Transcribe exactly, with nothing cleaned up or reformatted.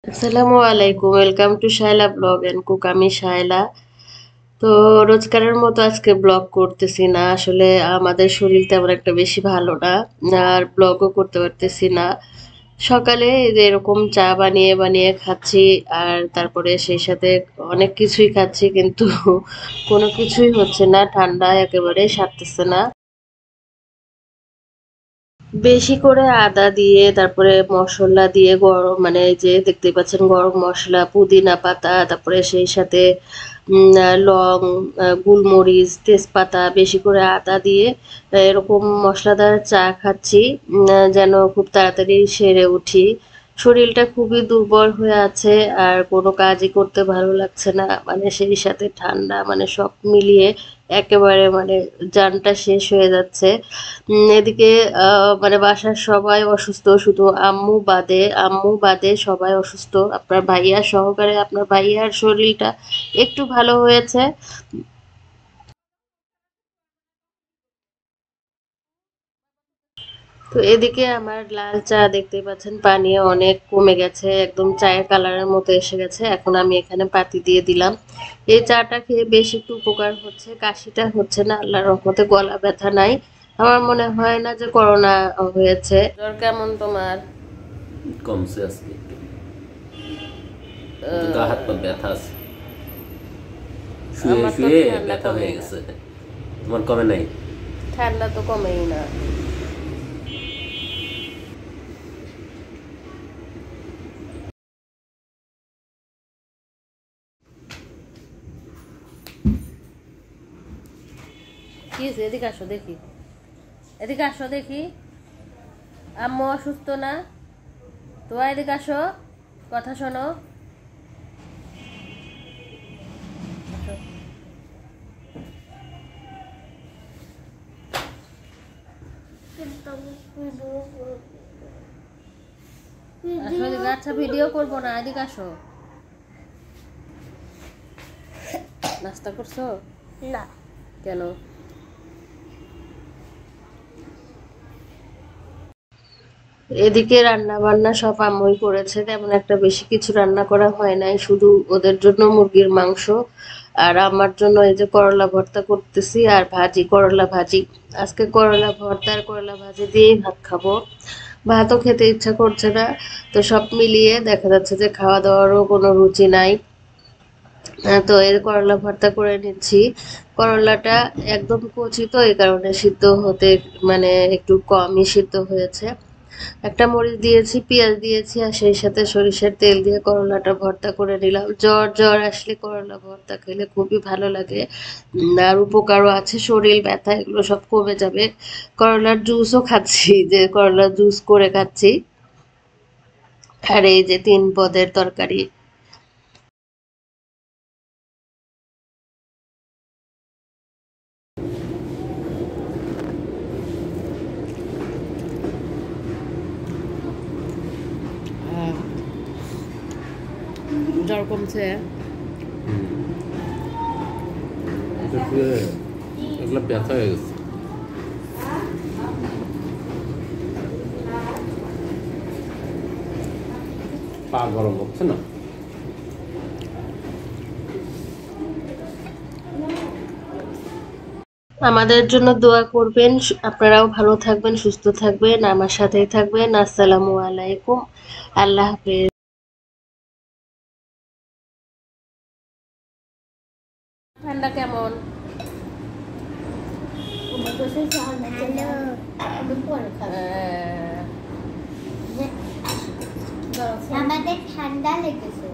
আসসালামু আলাইকুম, welcome to Shaila blog and cook. আমি শায়লা। তো রোজকারের মতো আজকে ব্লগ করতেছি না, আসলে আমাদের শরীর তেমন একটা বেশি ভালো না, আর ব্লগও করতে পারতেছি না। সকালে এই যে এরকম চা বানিয়ে বানিয়ে খাচ্ছি, আর তারপরে সেই সাথে অনেক কিছুই খাচ্ছি, কিন্তু কোনো কিছুই হচ্ছে না, ঠান্ডা একেবারে সারতেছে না। বেশি করে আদা দিয়ে, তারপরে মশলা দিয়ে গরম, মানে এই যে দেখতে পাচ্ছেন গরম মশলা, পুদিনা পাতা, তারপরে সেই সাথে উম, আহ, লং, আহ, গোলমরিচ, তেজপাতা, বেশি করে আদা দিয়ে আহ, এরকম মশলাদার চা খাচ্ছি, উম, আহ, যেন খুব তাড়াতাড়ি সেরে উঠি। শরীরটা খুবই দুর্বল হয়ে আছে, আর কোনো কাজই করতে ভালো লাগছে না, মানে সেই সাথে ঠান্ডা, মানে সব মিলিয়ে একেবারে মানে জানটা শেষ হয়ে যাচ্ছে। উম, এদিকে আহ, মানে বাসার সবাই অসুস্থ, শুধু আম্মু বাদে, আম্মু বাদে সবাই অসুস্থ। আপনার ভাইয়া সহকারে আপনার ভাইয়ার শরীরটা একটু ভালো হয়েছে। তো এদিকে আমার লাল চা দেখতে পাচ্ছেন পানি অনেক কমে গেছে, একদম চায়ের কালারের মতো এসে গেছে। এখন আমি এখানে পাতি দিয়ে দিলাম। এই চাটা খেয়ে বেশ একটু উপকার হচ্ছে, কাশিটা হচ্ছে না, আল্লাহর রহমতে গলা ব্যথা নাই। আমার মনে হয় না যে করোনা হয়েছে। জ্বর কেমন তোমার? কমছে আজকে একটু, কিন্তু গা হাত পা ব্যথা আছে, শুয়ে আমার তো শুয়ে ঠান্ডা ব্যথা হয়ে কমেই না। গেছে। তোমার কমে নাই? ঠান্ডা তো কমেই না। কি হয়েছে? এদিকে আসো দেখি, এদিকে আসো দেখি। আম্মু অসুস্থ না? তো এদিকে আসো, কথা শোনো। আসো এদিকে। আচ্ছা ভিডিও করবো না, এদিকে আসো। নাস্তা করছো? না। কেন? এদিকে রান্না বান্না সব আম্মুই করেছে, তেমন একটা বেশি কিছু রান্না করা হয় নাই, শুধু ওদের জন্য মুরগির মাংস, আর আমার জন্য এই যে করলা ভর্তা করতেছি, আর ভাজি, করলা ভাজি। আজকে করলা ভর্তা আর করলা ভাজি দিয়েই ভাত খাবো, ভাতও খেতে ইচ্ছা করছে না। তো সব মিলিয়ে দেখা যাচ্ছে যে খাওয়া দাওয়ারও কোনো রুচি নাই। আহ, তো এর করলা ভর্তা করে নিচ্ছি। করলাটা একদম কচি, তো এই কারণে সিদ্ধ হতে মানে একটু কমই সিদ্ধ হয়েছে। একটা মরিচ দিয়েছি, পেঁয়াজ দিয়েছি, আর সেই সাথে সরিষার তেল দিয়ে করলাটা ভর্তা করে নিলাম। জ্বর জ্বর আসলে করলা ভর্তা খেলে খুবই ভালো লাগে। উম, আর উপকারও আছে, শরীর ব্যথা এগুলো সব কমে যাবে। করলার জুসও খাচ্ছি, যে করলার জুস করে খাচ্ছি। আর এই যে তিন পদের তরকারি। জ্বর কমছে? এগুলো ব্যথা হয়ে গেছে। পা গরম হচ্ছে না? আমাদের জন্য দোয়া করবেন, আপনারাও ভালো থাকবেন, সুস্থ থাকবেন, আমার সাথেই থাকবেন। আসসালামু আলাইকুম, আল্লাহ হাফেজ। ঠান্ডা কেমন? আমাদের ঠান্ডা লেগেছে।